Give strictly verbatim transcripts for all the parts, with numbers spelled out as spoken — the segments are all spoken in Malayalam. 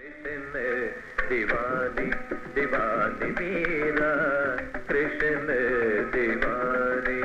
दीवानी दीवानी मेरा कृष्ण दीवानी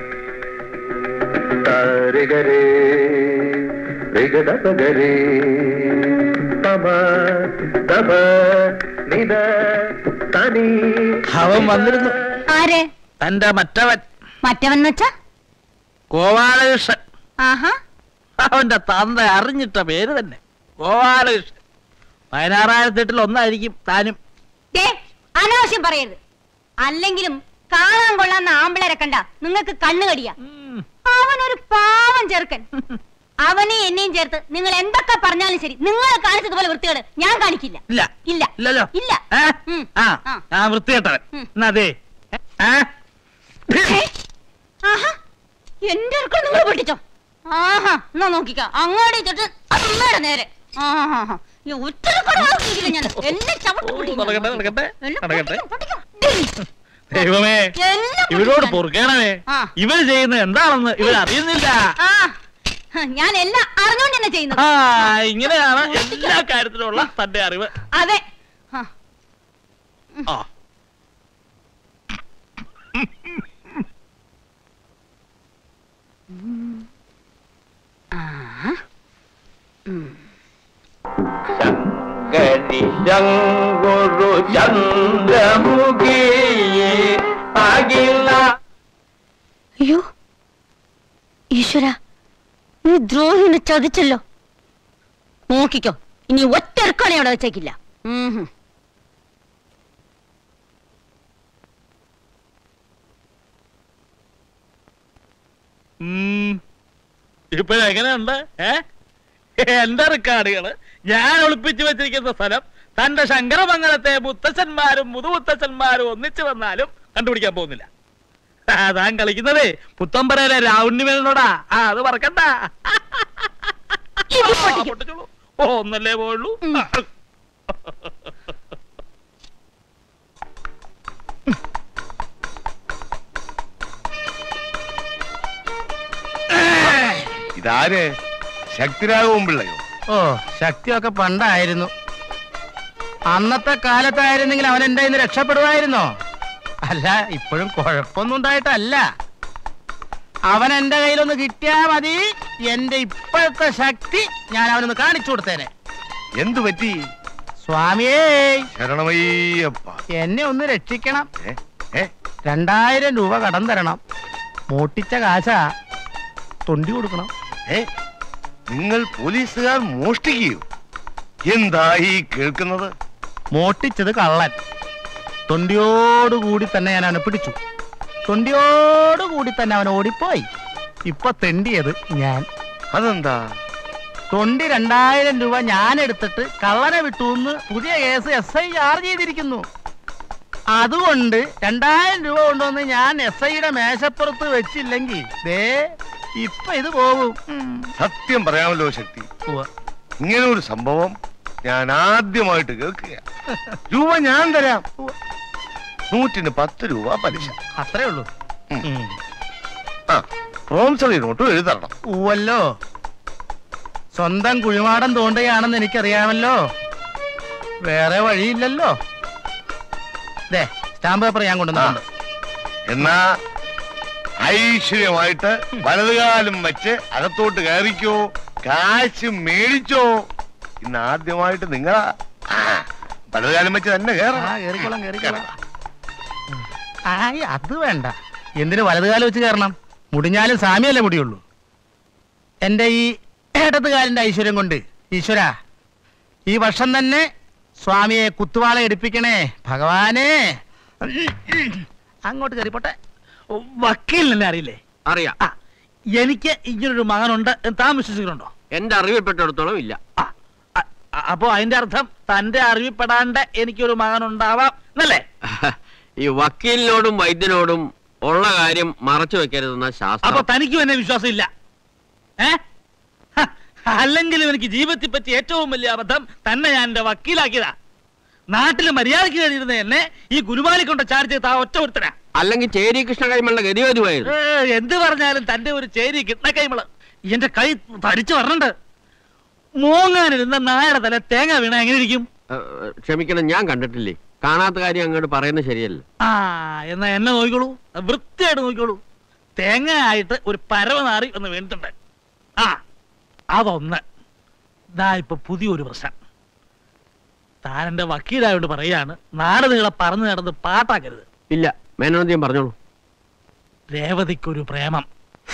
तारे गरे रिगद गरे तम तम निद तनी അവൻ വന്നിരുന്നു. ആരെ? തന്റെ മറ്റവൻ. മറ്റവൻ വെച്ചാ ഗോപാലകൃഷ്ണൻ. ആഹാ, അവന്റെ തന്ത അറിഞ്ഞിട്ട പേര് തന്നെ ഗോപാലകൃഷ്ണൻ. പതിനാറായിരത്തി എട്ടിൽ ഒന്നായിരിക്കും താനും. അനാവശ്യം പറയരുത്. അല്ലെങ്കിലും കാണാൻ കൊള്ളാന്ന ആമ്പിളരെ കണ്ട നിങ്ങൾക്ക് കണ്ണുകടിയാ. അവനൊരു പാവം ചെറുക്കൻ. അവനെ എന്നെയും ചേർത്ത് നിങ്ങൾ എന്തൊക്കെ പറഞ്ഞാലും ശരി, നിങ്ങൾ കാണിച്ചതുപോലെ വൃത്തികേട് ഞാൻ കാണിക്കില്ല. ഇല്ല ഇല്ല ഇല്ലല്ലോ. ഇല്ല. ആ വൃത്തികെട്ടവൻ. അതെ ആഹാ, എന്റെ അടുക്കള നിങ്ങൾ പൊട്ടിച്ചോ. ആഹാ, എന്നാ നോക്കിക്ക അങ്ങോട്ട് ഇട്ടിട്ട് അമ്മയുടെ നേരെ. ആഹാ, ദൈവമേ, ഇവരോട് പൊറുക്കണമേ. ഇവര് ചെയ്യുന്നത് എന്താണെന്ന് ഇവർ അറിയുന്നില്ല. ഞാൻ എല്ലാം അറിഞ്ഞോണ്ട് തന്നെ ചെയ്യുന്നത്. ആ, ഇങ്ങനെയാണ് എല്ലാ കാര്യത്തിലുള്ള തന്റെ അറിവ്. അതെ. ആ ശങ്കരി ശങ്കുരു ചന്ദ്രമുഖി അഖില. അയ്യോ ഈശ്വര, നീ ദ്രോഹിനെ ചതിച്ചല്ലോ. നോക്കിക്കോ, ഇനി ഒറ്റ ഇറക്കണേ അവിടെ വെച്ചേക്കില്ല. ഇപ്പോഴെങ്ങനെയുണ്ട്? ഏ എന്റെ റെക്കാർഡുകള് ഞാൻ ഒളിപ്പിച്ചു വെച്ചിരിക്കുന്ന സ്ഥലം തന്റെ ശങ്കരമംഗലത്തെ മുത്തച്ഛന്മാരും മുതുമുത്തച്ഛന്മാരും ഒന്നിച്ചു വന്നാലും കണ്ടുപിടിക്കാൻ പോകുന്നില്ല. താൻ കളിക്കുന്നതേ പുത്തമ്പരയിലെ രാവുണ്ണിമേനോടാ. ആ, അത് മറക്കണ്ട. ഓ, ഒന്നല്ലേ പോയുള്ളൂ. ഇതാര്? ശക്തിരാഘവൻ പിള്ളയോ? ഓ, ശക്തിയൊക്കെ പണ്ടായിരുന്നു. അന്നത്തെ കാലത്തായിരുന്നെങ്കിൽ അവൻ എന്റെ ഇന്ന് രക്ഷപ്പെടുമായിരുന്നോ? അല്ല, ഇപ്പോഴും കുഴപ്പമൊന്നും ഉണ്ടായിട്ടല്ല. അവൻ എന്റെ കയ്യിലൊന്ന് കിട്ടിയാ മതി, എന്റെ ഇപ്പോഴത്തെ ശക്തി ഞാൻ അവനൊന്ന് കാണിച്ചു കൊടുത്തേനെ. എന്തു പറ്റി? സ്വാമിയേ ശരണമയ്യപ്പ, എന്നെ ഒന്ന് രക്ഷിക്കണം. രണ്ടായിരം രൂപ കടം തരണം. മോട്ടിച്ച കാശാ, തൊണ്ടി കൊടുക്കണം. ഏ, നിങ്ങൾ പോലീസുകാർ മോഷ്ടിക്കുകയോ? എന്തായി കേൾക്കുന്നത്? മോട്ടിച്ചത് കള്ളൻ. തൊണ്ടിയോടുകൂടി തന്നെ ഞാൻ അവനെ പിടിച്ചു. തൊണ്ടിയോടുകൂടി തന്നെ അവൻ ഓടിപ്പോയി. ഇപ്പൊ തെണ്ടിയത് ഞാൻ. അതെന്താ? തൊണ്ടി രണ്ടായിരം രൂപ ഞാൻ എടുത്തിട്ട് കള്ളനെ വിട്ടുന്ന് പുതിയ കേസ് എസ് ഐ ചാർജ് ചെയ്തിരിക്കുന്നു. അതുകൊണ്ട് രണ്ടായിരം രൂപ കൊണ്ടുവന്ന് ഞാൻ എസ് ഐയുടെ മേശപ്പുറത്ത് വെച്ചില്ലെങ്കിൽ ദേ ഇപ്പൊ ഇത് പോകും. സത്യം പറയാമല്ലോ ശക്തി, ഇങ്ങനെ ഒരു സംഭവം ഞാൻ ആദ്യമായിട്ട് കേൾക്കുക. രൂപ ഞാൻ തരാം. നൂറ്റിന് പത്ത് രൂപ പലിശ. അത്രേ ഉള്ളൂ. ആ, പ്രോംസറി നോട്ടും എഴുതണം. ഊവല്ലോ, സ്വന്തം കുഴിമാടം തോണ്ടുകയാണെന്ന് എനിക്കറിയാമല്ലോ. വേറെ വഴിയില്ലല്ലോ. ദേ, സ്റ്റാമ്പ് പേപ്പർ ഞാൻ കൊണ്ടുവന്നുണ്ട്. എന്നാ ഐശ്വര്യമായിട്ട് വലതുകാലം വെച്ച് അകത്തോട്ട് കയറിക്കോ, കാശ് മേടിച്ചോ. ഇന്ന് ആദ്യമായിട്ട് നിങ്ങളാ വലതുകാലം വെച്ച് തന്നെ കേറിക്കോളാം. കേറിക്കോളാം. ആയി, അത് വേണ്ട. എന്തിനു വലതുകാലം വെച്ച് കയറണം? മുടിഞ്ഞാലും സാമിയല്ലേ മുടിയുള്ളൂ. എന്റെ ഈ ഇടതുകാലിന്റെ ഐശ്വര്യം കൊണ്ട് ഈശ്വര ഈ വർഷം തന്നെ സ്വാമിയെ കുത്തുവാള എടുപ്പിക്കണേ ഭഗവാനെ. അങ്ങോട്ട് കയറിപ്പോട്ടെ. വക്കീലിനെ അറിയില്ലേ? അറിയാം. എനിക്ക് ഇങ്ങനൊരു മകനുണ്ട്. താൻ വിശ്വസിക്കുന്നുണ്ടോ? എന്റെ അറിവിൽപ്പെട്ടിടത്തോളം ഇല്ല. അപ്പോ അതിന്റെ അർത്ഥം തന്റെ അറിവിൽപ്പെടാണ്ട് എനിക്കൊരു മകനുണ്ടാവാം എന്നല്ലേ? ഈ വക്കീലിനോടും വൈദ്യനോടും ഉള്ള കാര്യം മറച്ചു വെക്കരുതെന്ന ശാസ്ത്രം. അപ്പൊ തനിക്കും എന്നെ വിശ്വാസം ഇല്ല? ഏ, അല്ലെങ്കിലും എനിക്ക് ജീവിതത്തെ പറ്റി ഏറ്റവും വലിയ അബദ്ധം തന്നെ ഞാൻ എന്റെ വക്കീലാക്കിയതാ. നാട്ടില് മര്യാദയ്ക്ക് കഴിയുന്ന എന്നെ ഈ ഗുരുവാലി കൊണ്ട് ചാർജ് ചെയ്ത ഒറ്റ ഒരുത്തനാ. അല്ലെങ്കിൽ ചേരി കൃഷ്ണ കൈമളുടെ ഗതിവരുമായിരുന്നു. എന്ത് പറഞ്ഞാലും തന്റെ ഒരു ചേരി കിട്ടണ കൈമള് എന്റെ കൈ തരിച്ചു പറഞ്ഞിട്ടുണ്ട്. മോങ്ങാനിരുന്ന നായയുടെ തല തേങ്ങ വീണ എങ്ങനെ ഇരിക്കും? ക്ഷമിക്കണം, ഞാൻ കണ്ടിട്ടില്ലേ. കാണാത്ത കാര്യം അങ്ങോട്ട് പറയുന്നത് ശരിയല്ല. ആ എന്നാ എന്നെ നോക്കിക്കോളൂ, വൃത്തിയായിട്ട് നോക്കിക്കോളൂ. തേങ്ങ ആയിട്ട് ഒരു പരവനാറി ഒന്ന് വീണിട്ടുണ്ട്. ആ അതൊന്ന്. ഇതാ ഇപ്പൊ പുതിയൊരു പ്രശ്നം. താൻ എന്റെ വക്കീലായോണ്ട് പറയാണ്, നാട് നിങ്ങളെ പറഞ്ഞു നടന്ന് പാട്ടാക്കരുത്. ഇല്ല, മേനോന്തിയും പറഞ്ഞോളൂ. രേവതിക്കൊരു പ്രേമം.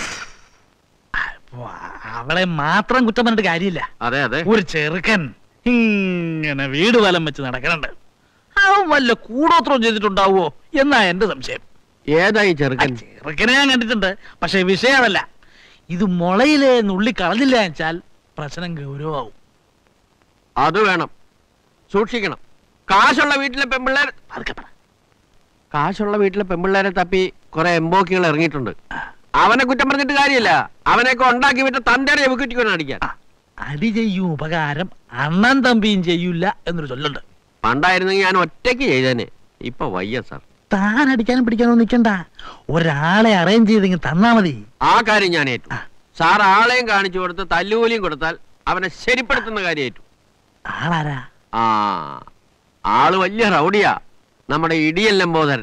അവളെ മാത്രം കുറ്റം പറഞ്ഞിട്ട് കാര്യമില്ല. അതെ അതെ, ഒരു ചെറുക്കൻ ഇങ്ങനെ വീട് വലം വെച്ച് നടക്കണുണ്ട്. അവൻ വല്ല കൂടോത്രം ചെയ്തിട്ടുണ്ടാവോ എന്നാ എന്റെ സംശയം. ഏതായി ചെറുക്കൻ? ചെറുക്കനെ ഞാൻ കണ്ടിട്ടുണ്ട്, പക്ഷെ വിഷയമല്ല. ഇത് മുളയിലെ നുള്ളി കളഞ്ഞില്ല വെച്ചാൽ പ്രശ്നം ഗൗരവമാവും. അത് വേണം, സൂക്ഷിക്കണം. കാശുള്ള വീട്ടിലെ പെമ്പിള്ളേർ കാശുള്ള വീട്ടിലെ പെമ്പിള്ളേരെ തപ്പി കുറെ എംബോക്കികൾ ഇറങ്ങിയിട്ടുണ്ട്. അവനെ കുറ്റം പറഞ്ഞിട്ട് കാര്യമില്ല. അവനെയൊക്കെ ഉണ്ടാക്കി വിട്ട് തന്റെ എബുക്കിറ്റിക്കൊന്നും അടിക്കാൻ. അടി ചെയ്യും ഉപകാരം അണ്ണൻ തമ്പിയും ചെയ്യൂല എന്നൊരു ചൊല്ലുണ്ട്. പണ്ടായിരുന്നെങ്കിൽ ഞാൻ ഒറ്റയ്ക്ക് ചെയ്തേനെ. ഇപ്പൊ വയ്യ സാർ. താൻ അടിക്കാനും പിടിക്കാനോ നിൽക്കണ്ട, ഒരാളെ അറേഞ്ച് ചെയ്തെങ്കിൽ തന്നാ മതി. ആ കാര്യം ഞാൻ ഏറ്റു. സാർ ആളെയും കാണിച്ചു കൊടുത്ത് തല്ലുകൂലിയും കൊടുത്താൽ അവനെ ശരിപ്പെടുത്തുന്ന കാര്യം ഏറ്റു. ആളാരാ? ആ ആള് വലിയ റൗഡിയാ, നമ്മുടെ ഇടിയൻ ലംബോദരൻ.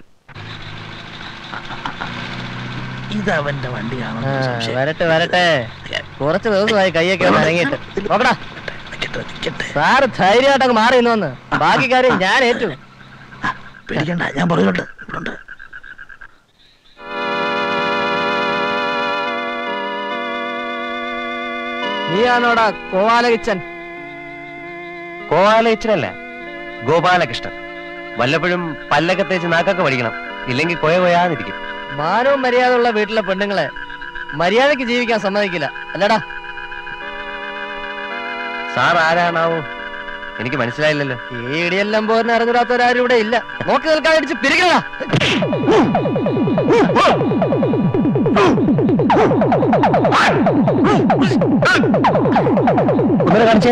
ഇതവന്റെ വണ്ടിയാണോ? വരട്ടെ വരട്ടെ, കുറച്ച് ദിവസമായി കൈയൊക്കെ ഒന്ന് ഇറങ്ങിയിട്ട്. നോക്കടാ, സാറ് ധൈര്യമായിട്ടങ്ങ് മാറി ഇന്ന് വന്ന്, ബാക്കി കാര്യം ഞാൻ ഏറ്റു. പേടിക്കണ്ട, ഞാൻ പറയുന്നുണ്ട്. നീയാണോടാ കോവാലകിച്ചൻ? കോവാലയിച്ചനല്ല, ഗോപാലകൃഷ്ണൻ. വല്ലപ്പോഴും പല്ലൊക്കെ തേച്ച് നാക്കൊക്കെ പഠിക്കണം, ഇല്ലെങ്കിൽ കൊയ കൊയാന്നിരിക്കും. മാനവും മര്യാദ ഉള്ള വീട്ടിലെ പെണ്ണുങ്ങളെ മര്യാദക്ക് ജീവിക്കാൻ സമ്മതിക്കില്ല, അല്ലടാ? സാർ ആരാണാവോ? എനിക്ക് മനസ്സിലായില്ലല്ലോ. ഈ ഇടിയെല്ലാം പോരുന്ന അറിഞ്ഞിടാത്തവരാരും ഇവിടെ ഇല്ല. നോക്കി നിൽക്കാൻ അടിച്ച് പിരിക്കണ. ഒന്നിനെ കാണിച്ചേ.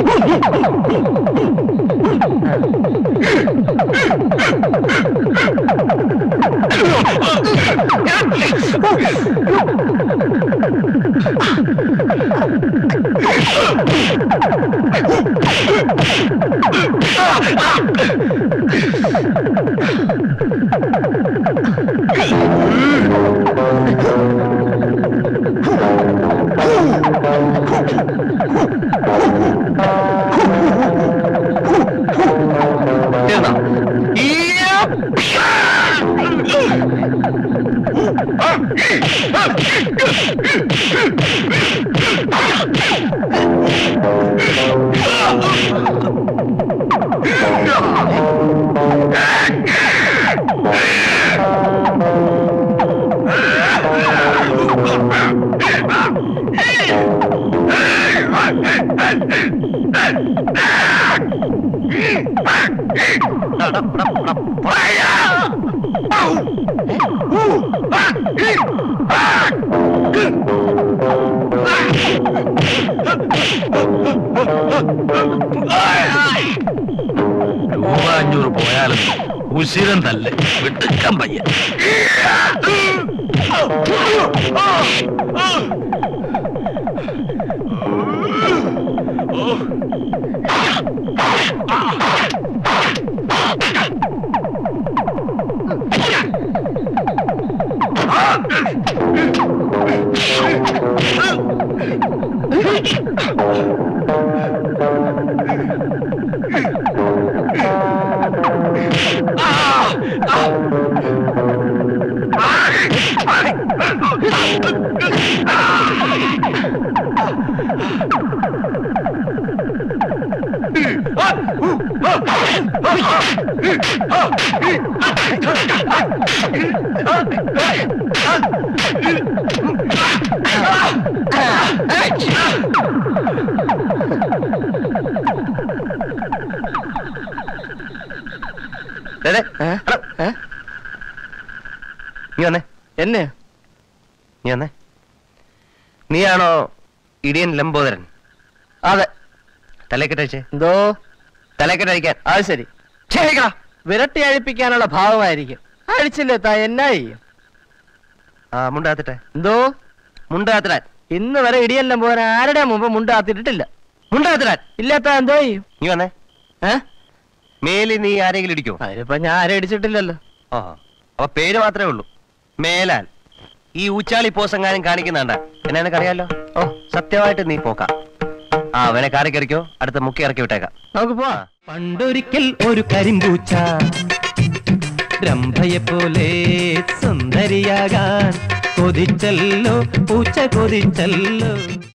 രൂപ അഞ്ഞൂറ് പോയാലും ഉശിരം തല്ലേ വിട്ടുക്കാൻ പയ്യ. നീ വന്നേ. എന്നെ? നീ വന്നേ. നീയാണോ ഇടിയൻ ലംബോദരൻ? അതെ. തലക്കെട്ടഴിച്ചേ. എന്തോ? തലക്കെട്ടഴിക്കാൻ. അത് ശരി. വിരട്ടി അഴിപ്പിക്കാനുള്ള ഭാവമായിരിക്കും. അഴിച്ചില്ലേ താ, എന്നായി? ആ മുണ്ടാത്തിട്ടെ. എന്തോ? മുണ്ടാത്തിരാൻ. ഇന്ന് വരെ ഇടിയെല്ലാം പോകാൻ ആരുടെ മുമ്പ് മുണ്ടാത്തിട്ടിട്ടില്ല. മുണ്ടാത്തിരാൻ ഇല്ലാത്ത എന്തോ ചെയ്യും? നീ വന്നേ. ഏ മേലിൽ നീ ആരെങ്കിലും ഇടിക്കോ? അതിനിപ്പോ ഞാൻ ആരും ഇടിച്ചിട്ടില്ലല്ലോ. ആ അപ്പൊ പേര് മാത്രമേ ഉള്ളൂ. മേലാൽ ഈ ഊച്ചാളി പോസെങ്ങാനും കാണിക്കുന്നുണ്ട എന്നെ നിനക്കറിയാലോ. ഓ സത്യമായിട്ട് നീ പോക്കാം. ആ അവനെ കാറി കയറിക്കോ, അടുത്ത മുക്കി ഇറക്കി വിട്ടേക്കാം. നമുക്ക് പോവാ. പണ്ടൊരിക്കൽ ഒരു കരിമ്പൂച്ച രംഭയെ പോലെ സുന്ദരിയാകാൻ കൊതിച്ചല്ലോ പൂച്ച കൊതിച്ചല്ലോ.